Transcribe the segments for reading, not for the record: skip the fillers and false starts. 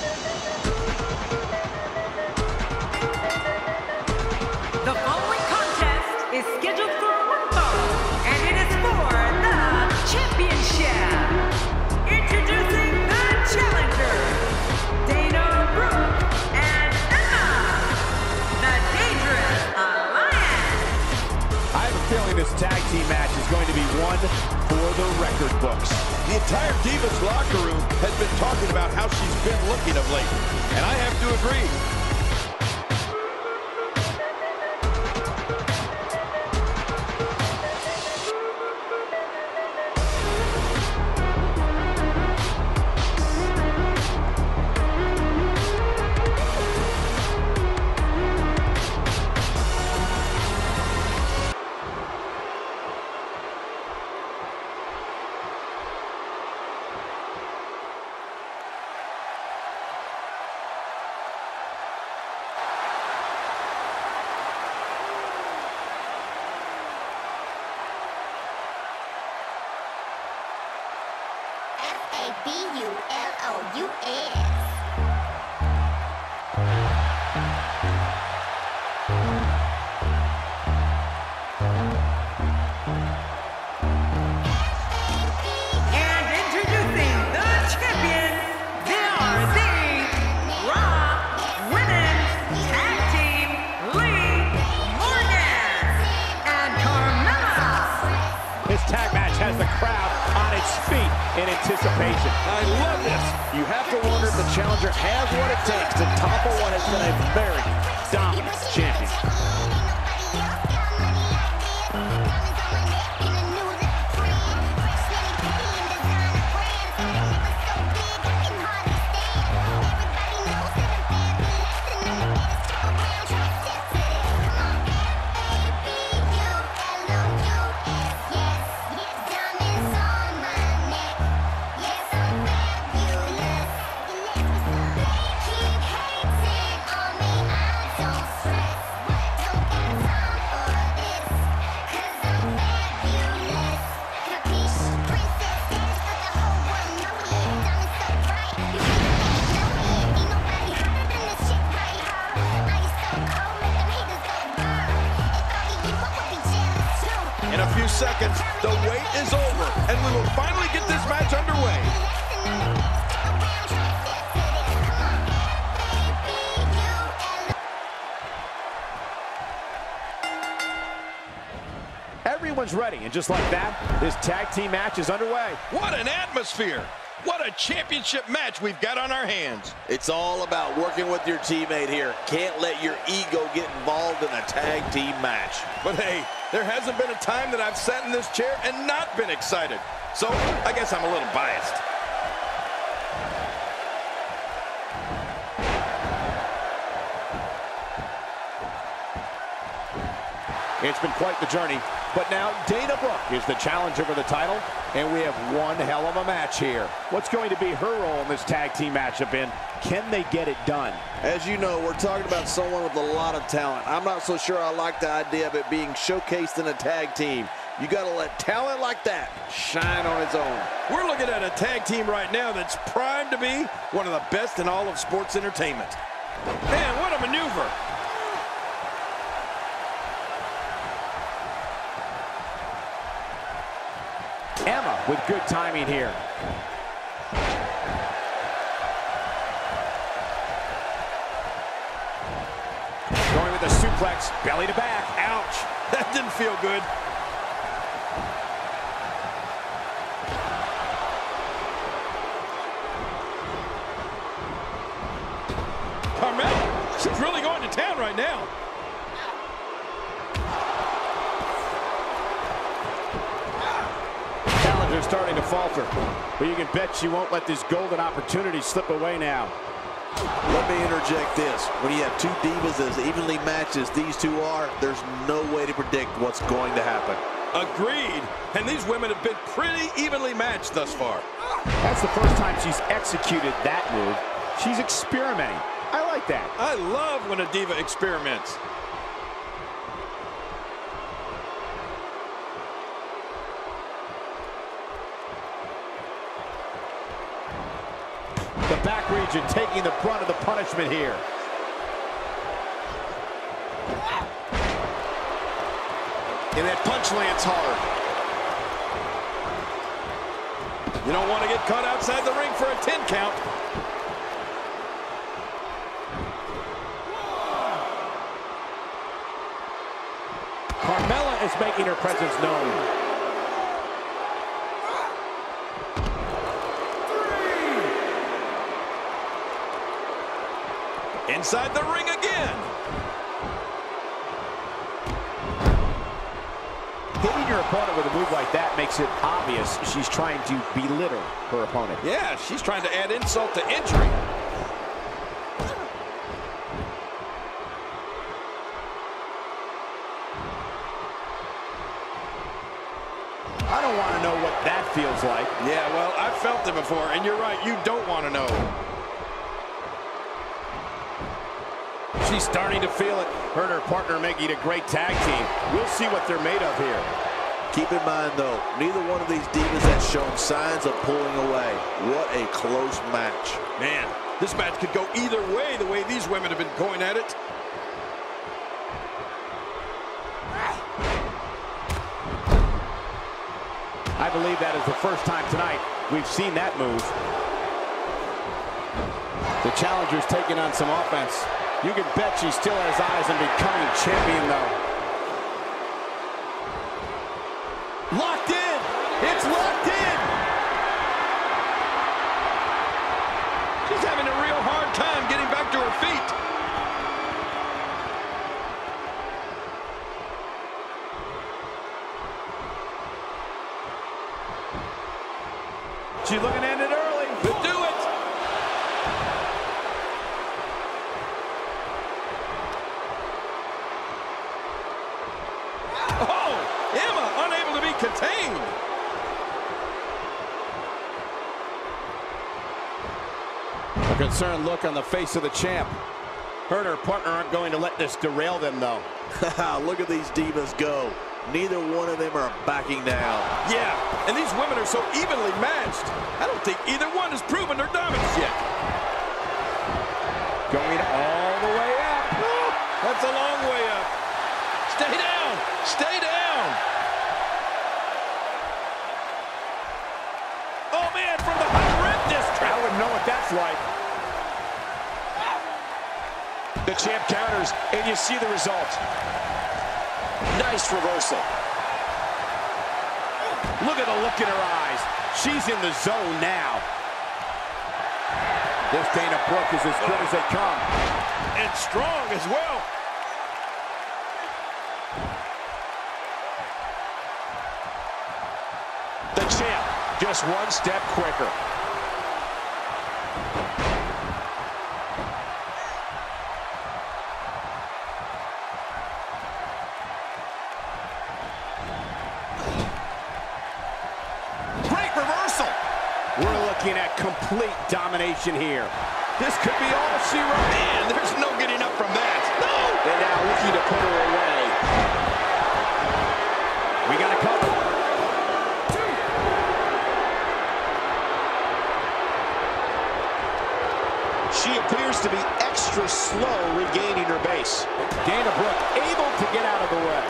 The following contest is scheduled for one fall, and it is for the championship. Introducing the challengers, Dana Brooke and Emma, the Dangerous Alliance. I have a feeling this tag team match is going to be one for the record books. The entire Divas locker room has been talking about how she's been looking of late, and I have to agree. F-A-B-U-L-O-U-S. And introducing the champions, they are the Raw Women's Tag Team, Lee Morgan and Carmella. This tag match has the crowd on its feet in anticipation. I love this. You have to wonder if the challenger has what it takes to topple what has been a very dominant champion. In a few seconds, the wait is over, and we will finally get this match underway. Everyone's ready, and just like that, this tag team match is underway. What an atmosphere! What a championship match we've got on our hands. It's all about working with your teammate here. Can't let your ego get involved in a tag team match. But hey, there hasn't been a time that I've sat in this chair and not been excited. So I guess I'm a little biased. It's been quite the journey, but now Dana Brooke is the challenger for the title, and we have one hell of a match here. What's going to be her role in this tag team matchup, and can they get it done? As you know, we're talking about someone with a lot of talent. I'm not so sure I like the idea of it being showcased in a tag team. You got to let talent like that shine on its own. We're looking at a tag team right now that's primed to be one of the best in all of sports entertainment. Man, what a maneuver. Emma with good timing here. Going with a suplex, belly to back. Ouch. That didn't feel good. Carmella, she's really going to town right now. Challenger starting to falter, but you can bet she won't let this golden opportunity slip away now. Let me interject this. When you have two divas as evenly matched as these two are, there's no way to predict what's going to happen. Agreed. And these women have been pretty evenly matched thus far. That's the first time she's executed that move. She's experimenting. I like that. I love when a diva experiments. The back region, taking the brunt of the punishment here. And that punch lands hard. You don't want to get caught outside the ring for a 10 count. Carmella is making her presence known. Inside the ring again. Hitting your opponent with a move like that makes it obvious she's trying to belittle her opponent. Yeah, she's trying to add insult to injury. I don't want to know what that feels like. Yeah, well, I've felt it before, and you're right, you don't want to know. She's starting to feel it. Her and her partner making a great tag team. We'll see what they're made of here. Keep in mind, though, neither one of these divas has shown signs of pulling away. What a close match. Man, this match could go either way the way these women have been going at it. I believe that is the first time tonight we've seen that move. The challenger's taking on some offense. You can bet she still has eyes on becoming champion, though. Locked in! It's locked in! She's having a real hard time getting back to her feet. She's looking to end it early. But do it! Oh! Emma unable to be contained. A concerned look on the face of the champ. Her and her partner aren't going to let this derail them, though. Look at these divas go. Neither one of them are backing down. Yeah, and these women are so evenly matched. I don't think either one has proven their dominance yet. Going all the way up. Oh, that's a long way up. Stay down. Stay down. Oh, man, from the high red district. I wouldn't know what that's like. The champ counters, and you see the result. Nice reversal. Look at the look in her eyes. She's in the zone now. This Dana Brooke is as good as they come. And strong as well. The champ, just one step quicker. We're looking at complete domination here. This could be all she wrote. Man, there's no getting up from that. No! They're now looking to put her away. We got a cover. She appears to be extra slow regaining her base. Dana Brooke able to get out of the way.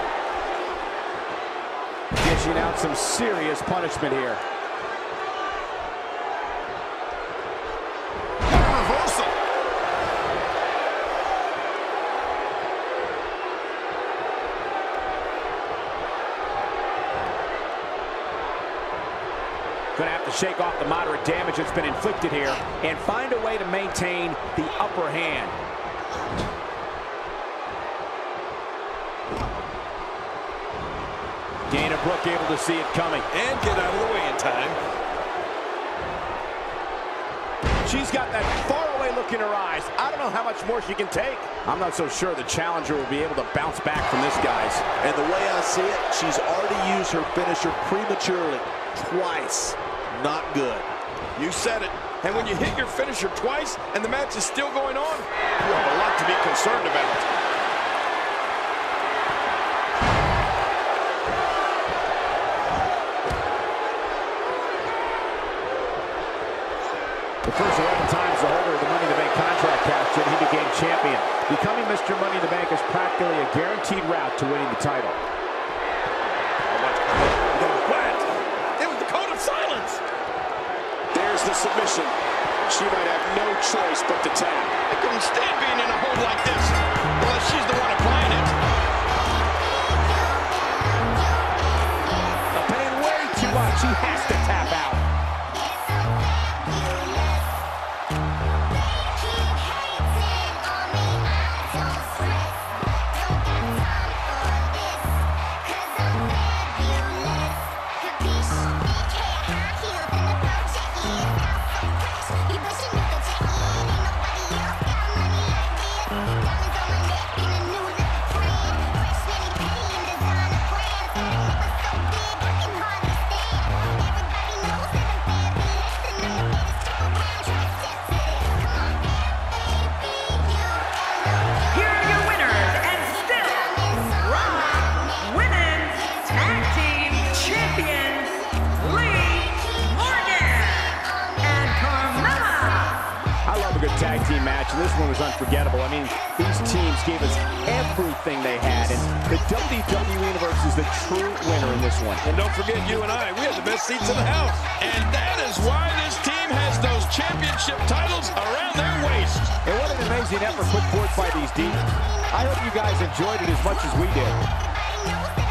Dishing out some serious punishment here. Going to have to shake off the moderate damage that's been inflicted here and find a way to maintain the upper hand. Dana Brooke able to see it coming. And get out of the way in time. She's got that faraway look in her eyes. I don't know how much more she can take. I'm not so sure the challenger will be able to bounce back from this, guys. And the way I see it, she's already used her finisher prematurely. Twice. Not good. You said it. And when you hit your finisher twice and the match is still going on, you have a lot to be concerned about. The The first 11 times the holder of the Money in the Bank contract cashed in, he became champion. Becoming Mr. Money in the Bank is practically a guaranteed route to winning the title. It was the code of silence. There's the submission. She might have no choice but to tap. I couldn't stand being in a hold like this unless she's the one applying it. Paying way too much. He has to tap out. Tag team match, and this one was unforgettable. I mean, these teams gave us everything they had, and the WWE Universe is the true winner in this one. And don't forget, you and I, we have the best seats in the house. And that is why this team has those championship titles around their waist. And what an amazing effort put forth by these Demons. I hope you guys enjoyed it as much as we did.